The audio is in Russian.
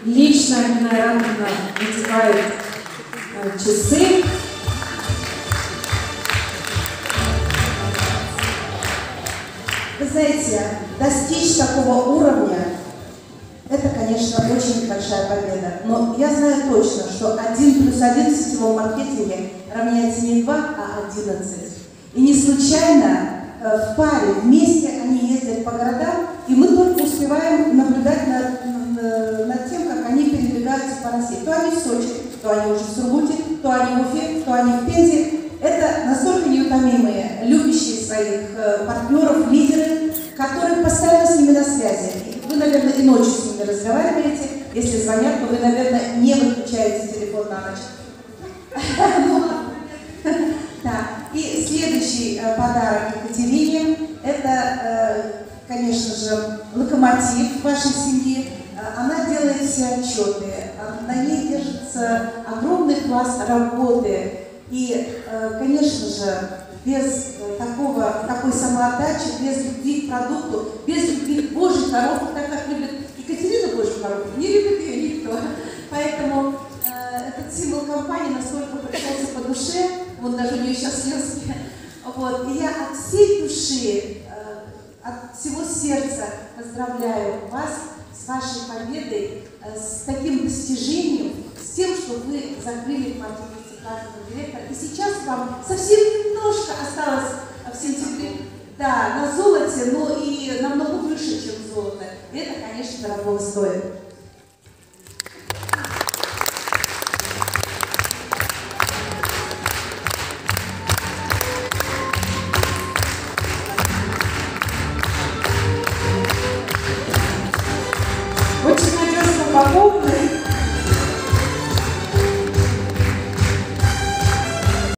лично Нина Ивановна надевает часы. Вы знаете, достичь такого уровня, это, конечно, очень большая победа. Но я знаю точно, что 1 + 1 в сетевом маркетинге равняется не 2, а 11. И не случайно в паре вместе они ездят по городам, и мы только успеваем наблюдать над тем, как они передвигаются по России. То они в Сочи, то они уже в Сургуте, то они в Уфе, то они в Пензе. Это настолько неутомимые, любящие своих партнеров, лидеры, которые постоянно с ними на связи. Вы, наверное, и ночью с ними разговариваете. Если звонят, то вы, наверное, не выключаете телефон на ночь. Да. И следующий подарок Екатерине – это, конечно же, локомотив вашей семьи. Она делает все отчеты, на ней держится огромный пласт работы. И, конечно же, без такой самоотдачи, без любви к продукту, без любви к Божьей коровке, так как любит Екатерина Божью коровку, не любит ее никто. Поэтому этот символ компании настолько пришелся по душе, вот даже у нее сейчас слезки. Вот. И я от всей души, от всего сердца поздравляю вас с вашей победой, с таким достижением, с тем, что вы закрыли маркетинг каждого директора. И сейчас вам совсем немножко осталось в сентябре, да, на золоте, но и намного выше, чем золото. И это, конечно, дорого стоит.